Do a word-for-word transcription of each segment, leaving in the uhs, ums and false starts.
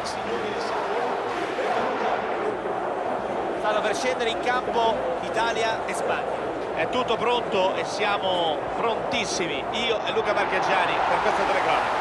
Stanno per scendere in campo Italia e Spagna. È tutto pronto e siamo prontissimi, io e Luca Marchegiani, per questa telecronaca.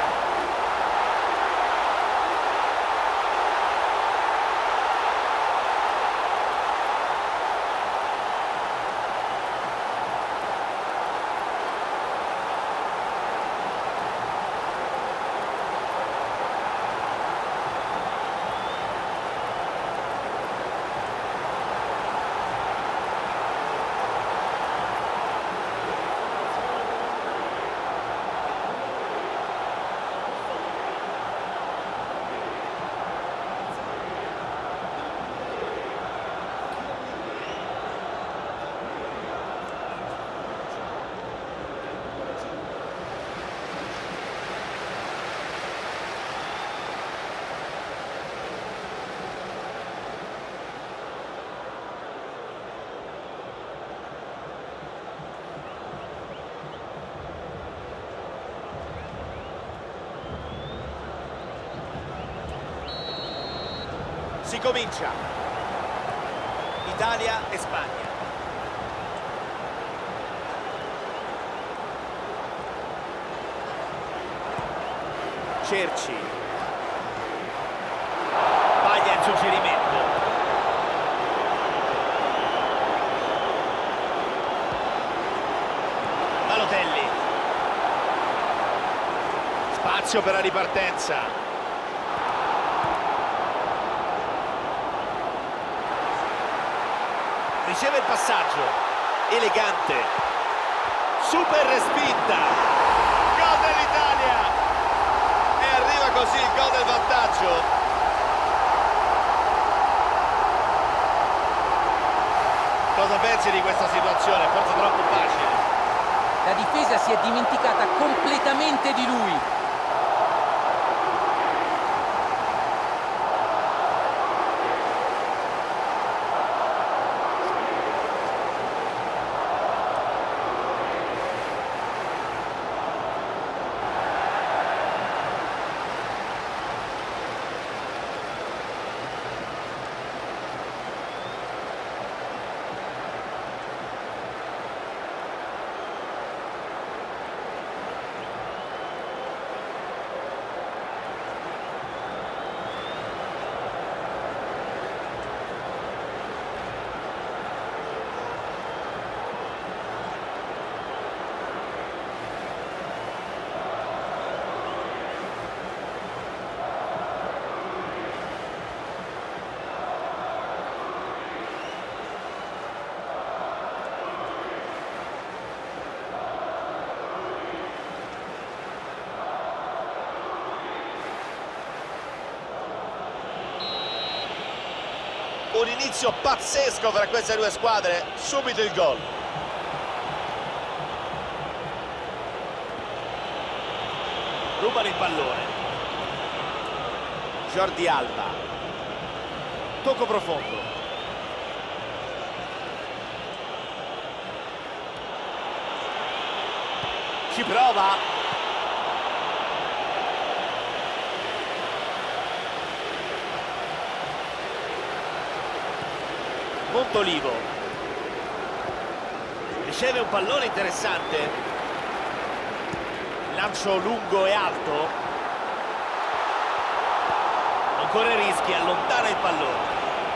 Si comincia. Italia e Spagna. Cerci. Sbaglia il suggerimento. Balotelli. Spazio per la ripartenza. Riceve il passaggio, elegante, super respinta, Gol dell'Italia! E arriva così il gol del vantaggio. Cosa pensi di questa situazione? Forse troppo facile. La difesa si è dimenticata completamente di lui. Un inizio pazzesco tra queste due squadre, subito il gol. rubano il pallone. Jordi Alba. Tocco profondo. Ci prova. Montolivo. Riceve un pallone interessante. Lancio lungo e alto. Non corre rischi, allontana il pallone.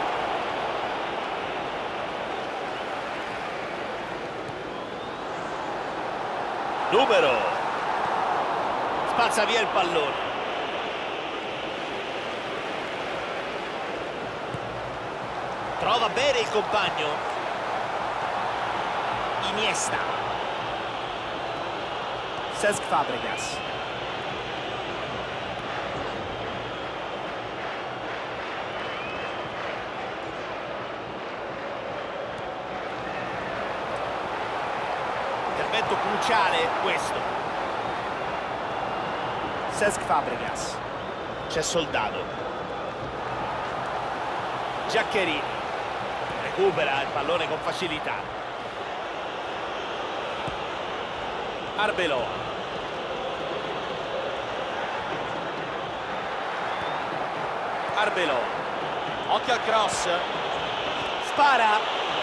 Numero. Spazza via il pallone. Trova bene il compagno. Iniesta. Cesc Fabregas. Intervento cruciale questo. Cesc Fabregas. C'è Soldado. Giaccherini. Recupera il pallone con facilità. Arbeloa. Arbeloa, occhio al cross, Spara.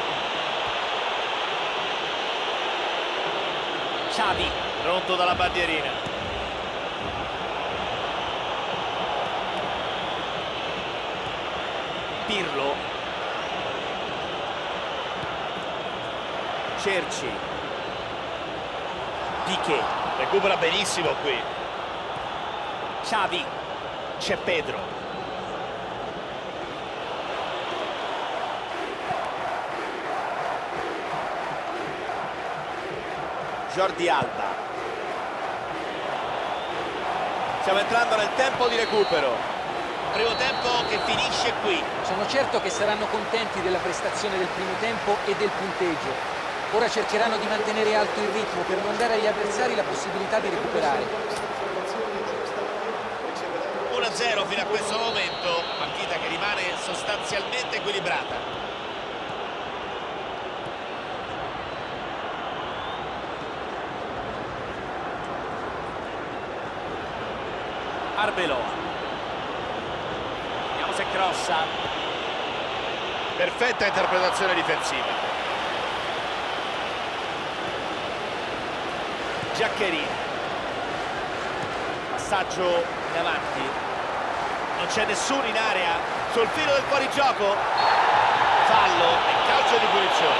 Xavi, pronto dalla bandierina. Pirlo, Cerci, Piqué, recupera benissimo qui. Xavi, c'è Pedro. Jordi Alba. Stiamo entrando nel tempo di recupero. Primo tempo che finisce qui. Sono certo che saranno contenti della prestazione del primo tempo e del punteggio. Ora cercheranno di mantenere alto il ritmo per non dare agli avversari la possibilità di recuperare. uno a zero fino a questo momento, partita che rimane sostanzialmente equilibrata. Arbeloa, vediamo se crossa. Perfetta interpretazione difensiva. Giaccherini, passaggio in avanti, non c'è nessuno in area, sul filo del fuorigioco, fallo e calcio di punizione.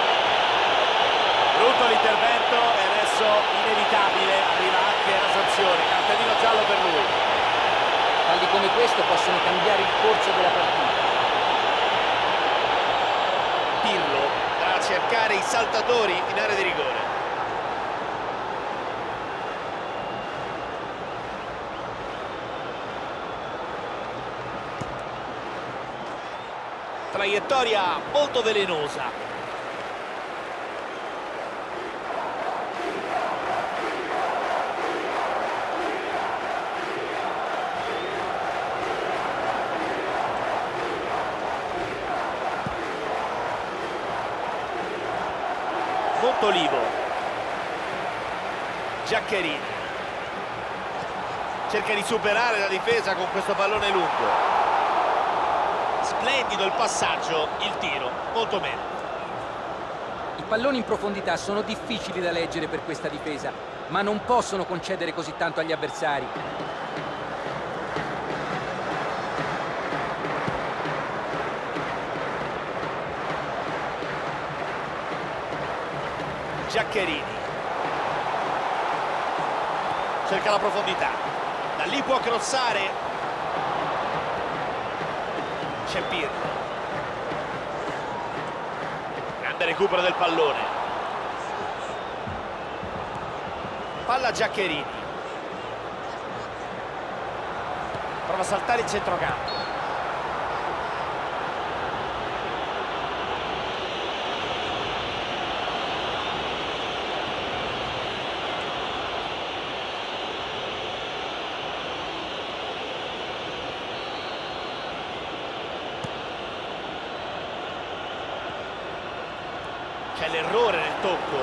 Brutto l'intervento e adesso inevitabile arriva anche la sanzione, cartellino giallo per lui. Falli come questo possono cambiare il corso della partita. Pirlo va a cercare i saltatori in area di rigore. Traiettoria molto velenosa. Montolivo, Giaccherini cerca di superare la difesa con questo pallone lungo. Splendido il passaggio, il tiro molto bene. I palloni in profondità sono difficili da leggere per questa difesa, ma non possono concedere così tanto agli avversari. Giaccherini cerca la profondità, da lì può crossare. C'è Pirlo, grande recupero del pallone, palla Giaccherini, prova a saltare il centrocampo. C'è l'errore nel tocco.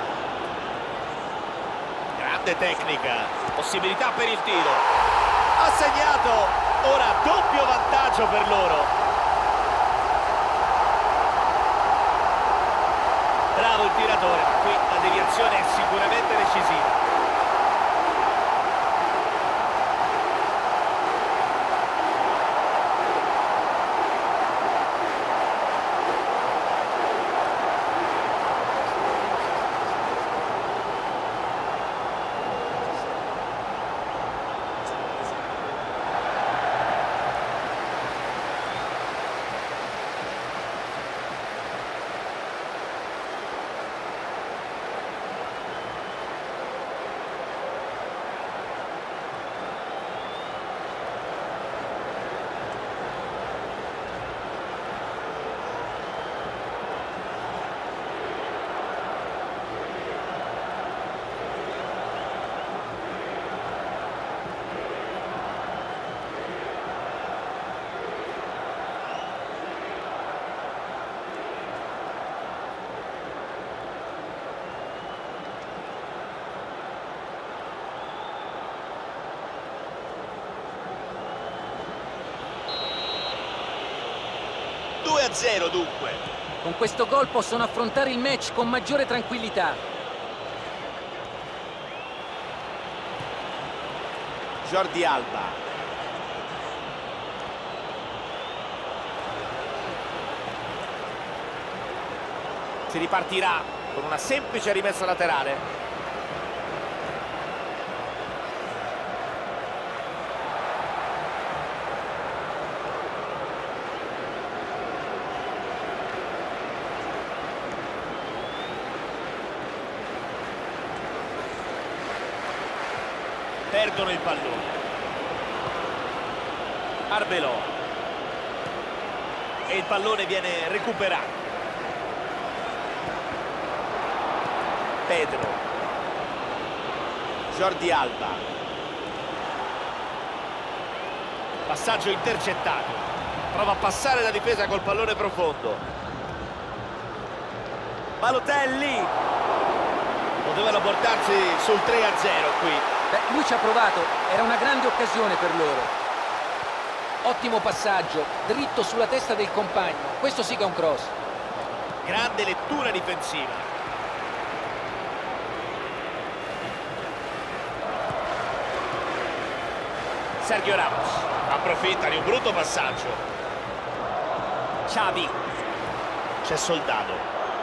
Grande tecnica, possibilità per il tiro. Ha segnato, ora doppio vantaggio per loro. Bravo il tiratore, ma qui la deviazione è sicuramente decisiva. due a zero dunque. Con questo gol possono affrontare il match con maggiore tranquillità. Jordi Alba. Si ripartirà con una semplice rimessa laterale. Perdono il pallone. Arbeloa. E il pallone viene recuperato. Pedro. Jordi Alba. Passaggio intercettato. Prova a passare la difesa col pallone profondo. Balotelli. Potevano portarsi sul tre a zero qui. Beh, lui ci ha provato, era una grande occasione per loro. Ottimo passaggio, dritto sulla testa del compagno. Questo sì che è un cross. Grande lettura difensiva. Sergio Ramos approfitta di un brutto passaggio. Xavi. C'è Soldado.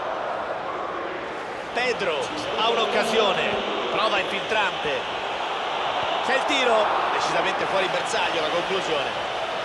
Pedro ha un'occasione, prova infiltrante. C'è il tiro, decisamente fuori bersaglio la conclusione.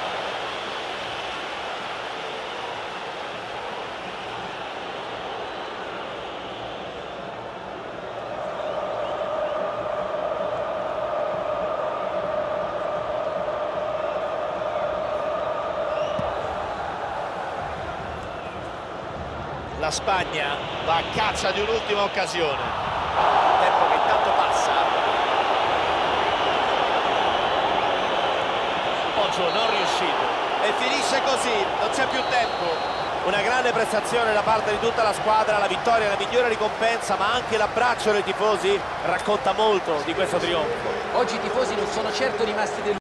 La Spagna va a caccia di un'ultima occasione. Tempo che intanto passa. Poggio non riuscito. E finisce così, non c'è più tempo. Una grande prestazione da parte di tutta la squadra. La vittoria è la migliore ricompensa, ma anche l'abbraccio dei tifosi racconta molto di questo trionfo. Oggi i tifosi non sono certo rimasti deluditi.